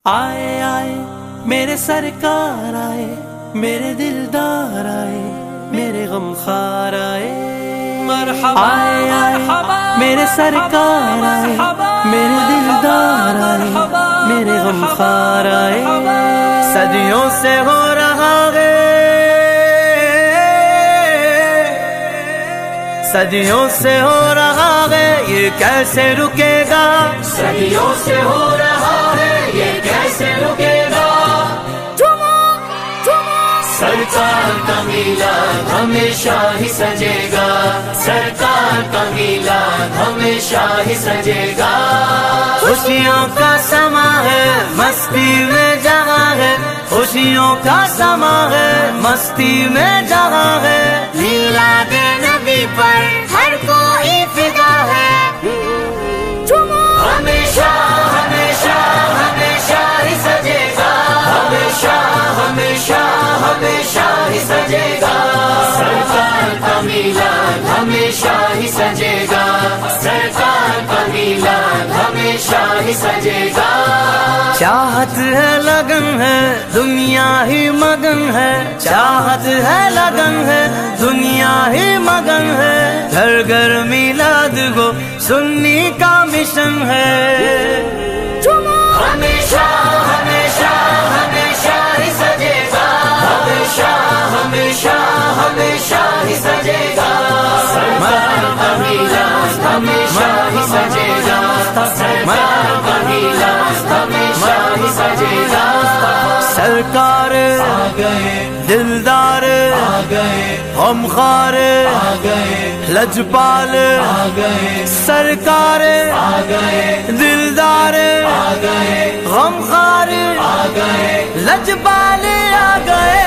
آئے آئے میرے سرکار آئے، میرے دلدار آئے، میرے غمخوار آئے، مرحبا آئے آئے میرے سرکار آئے، میرے دلدار آئے، میرے غمخوار آئے۔ صدیوں سے ہو رہا ہے، صدیوں سے ہو رہا ہے، یہ کیسے رکے گا؟ صدیوں سے ہو رہا ہے، یہ کیسے رکے گا؟ سرکار کا میلاد ہمیشہ ہی سجے گا، سرکار کا میلاد ہمیشہ ہی سجے گا۔ خوشیوں کا سما ہے، مستی میں جہاں ہے، خوشیوں کا سما ہے، مستی میں جہاں ہے۔ میلاد نبی پر ہر کوئی فدا ہے، ہمیشہ ہمیشہ ہمیشہ ہی سجے گا، ہمیشہ ہمیشہ ہمیشہ ہی سجے گا۔ سرکار کا میلاد ہمیشہ ہی سجے گا، سرکار کا میلاد ہمیشہ ہی سجے گا۔ چاہت ہے لگن ہے، دنیا ہی مگن ہے، چاہت ہے لگن ہے، دنیا ہی مگن ہے۔ گھر گھر میلاد کو سننے کا مشن ہے، ہمیشہ ہمیشہ ہمیشہ ہی سجے گا، ہمیشہ ہمیشہ ہمیشہ ہی سجے گا۔ سرکار کا میلاد ہمیشہ ہی سجے گا، سرکار کا میلاد ہمیشہ ہی سجے گا۔ سرکار آ گئے، دلدار آ گئے، غمخوار آ گئے، لجپال آ گئے، سرکار آ گئے، دلدار آ گئے، غمخوار آ گئے، لجپال آ گئے۔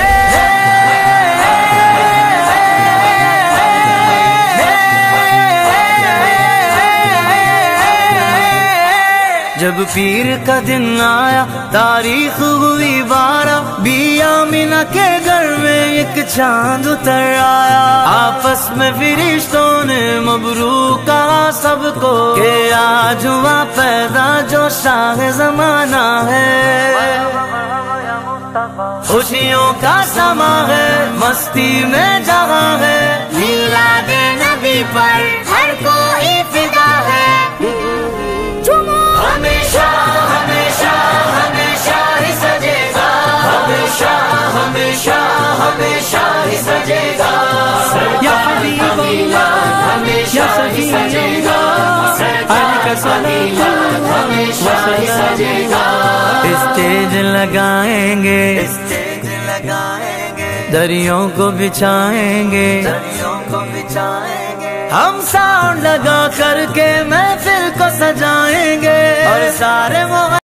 جب پیر کا دن آیا، تاریخ ہوئی 12، بی آمینہ کے گھر میں ایک چاند اتر آیا۔ آپس میں فرشتوں نے مبروک کہا سب کو کہ آج ہوا پیدا جو شاہ زمانہ ہے۔ خوشیوں کا سما ہے، مستی میں جہاں ہے، میلاد نبی پر ہر کوئی فدا ہے، ہمیشہ ہمیشہ ہمیشہ ہی سجے گا، ہمیشہ ہمیشہ ہمیشہ ہی سجے گا۔ سرکار کا میلاد ہمیشہ ہی سجے گا، سرکار کا میلاد ہمیشہ ہی سجے گا۔ اسٹیج لگائیں گے، اسٹیج لگائیں گے، دریوں کو بچھائیں گے، دریوں کو بچھائیں گے، ہم ساؤنڈ لگا کر کے محفل کو سجائیں گے، اور سارے